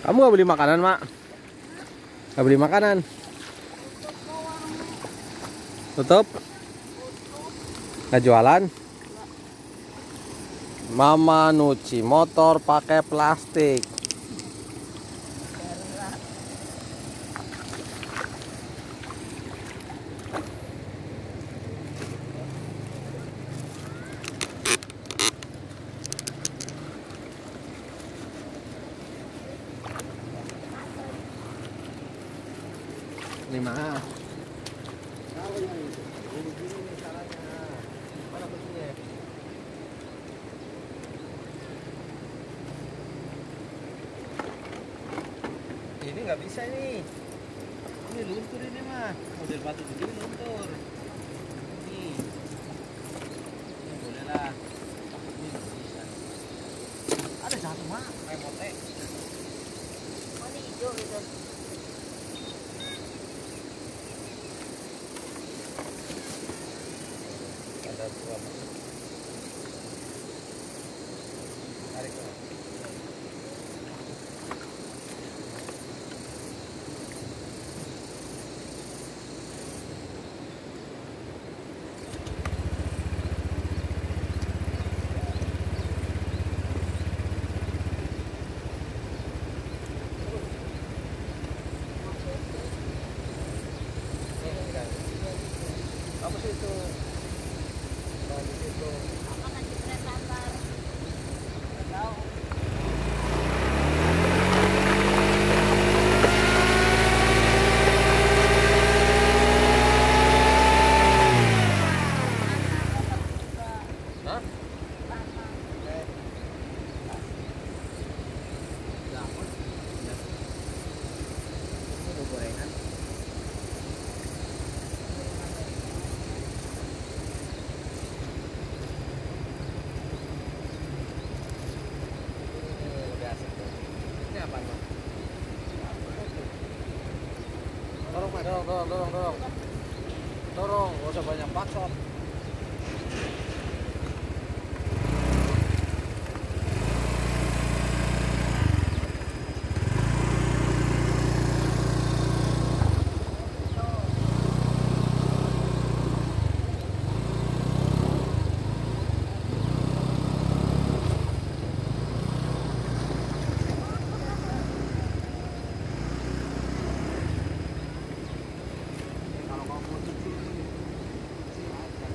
Kamu nggak beli makanan, Mak? Nggak beli makanan? Tutup? Nggak jualan? Mama nyuci motor pakai plastik. Ini mah. Ini nggak bisa nih. Ini luntur ini mah. Model batu begini luntur. Ini boleh lah. Ini nggak bisa. Ada satu mah remote. Oh, ini hijau gitu. Ada dua. Tarik. Apa sih itu? Bagus itu. Apa nanti kereta antar? Nggak tahu. Hah? Ini gorengan. Udah asik tuh. Ini apa, Bang? Dorong, Mas. Dorong. Dorong, gak usah banyak paksa. Kalau kamu cuci,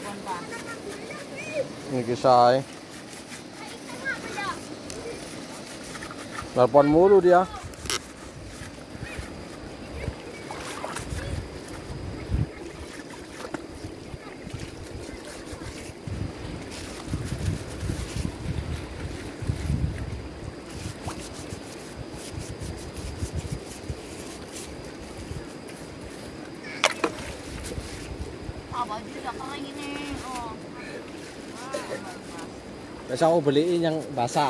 telepon Pak. Niki say. Telepon mulu dia. Baju udah kering ini. Oh. Besok aku beliin yang basah.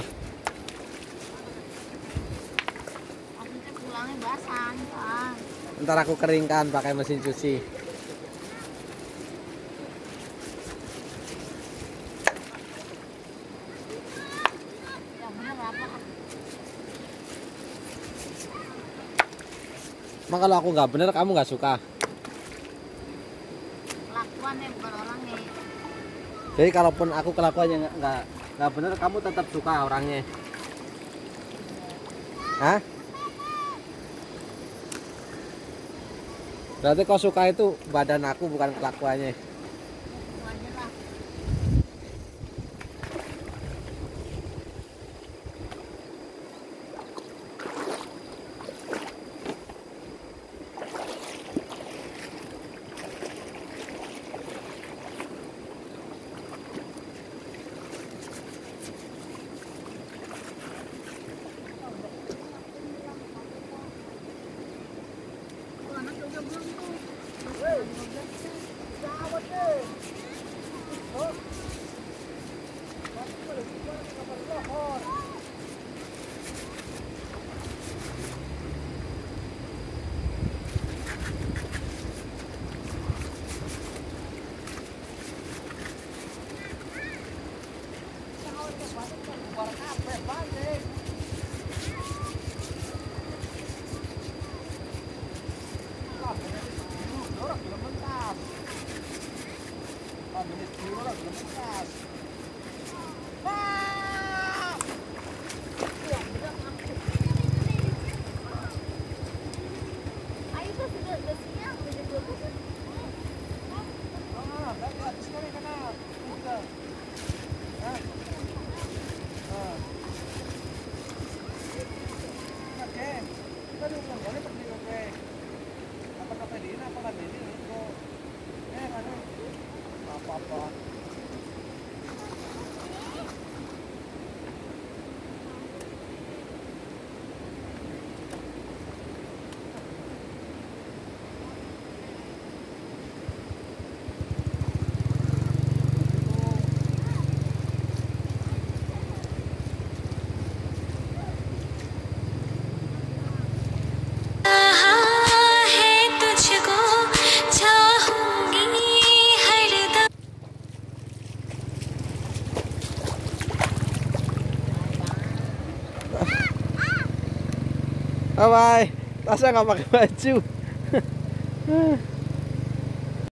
Maksudnya pulangnya basah kan. Ntar aku keringkan pakai mesin cuci. Yang bener apa? Emang kalau aku nggak bener kamu nggak suka? Kelakuannya bukan orangnya. Jadi kalaupun aku kelakuannya nggak bener, kamu tetap suka orangnya? Hah? Berarti kau suka itu badan aku bukan kelakuannya. Bukannya lah. Ayo tuh sudah siang, udah 12. Apa-apa. Bye bye. Tasnya nggak pakai baju.